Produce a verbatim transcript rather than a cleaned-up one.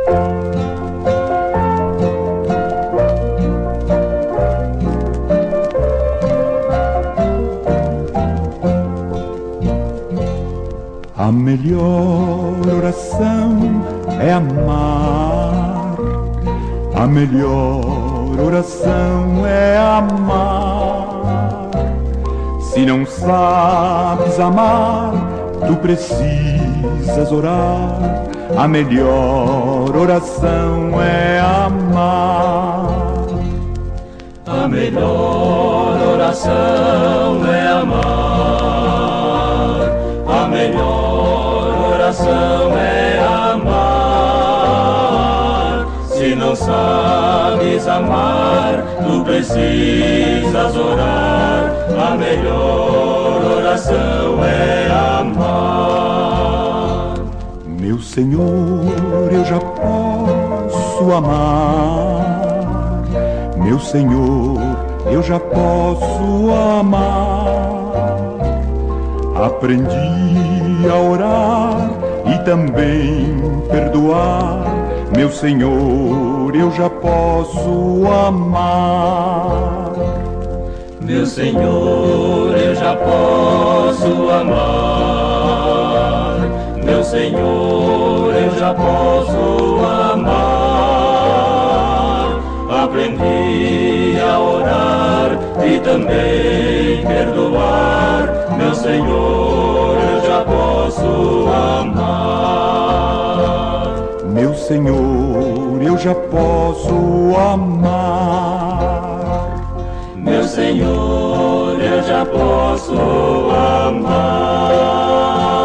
A melhor oração é amar. A melhor oração é amar. Se não sabes amar, tu precisas orar. A melhor oração é amar. A melhor oração é amar. A melhor oração é amar. Se não sabes amar, tu precisas orar. A melhor oração é amar. Meu Senhor, eu já posso amar. Meu Senhor, eu já posso amar. Aprendi a orar e também perdoar. Meu Senhor, eu já posso amar. Meu Senhor, eu já posso amar. Meu Senhor, eu já posso amar. Aprendi a orar e também perdoar. Meu Senhor, eu já posso amar. Meu Senhor, eu já posso amar. Meu Senhor, eu já posso amar.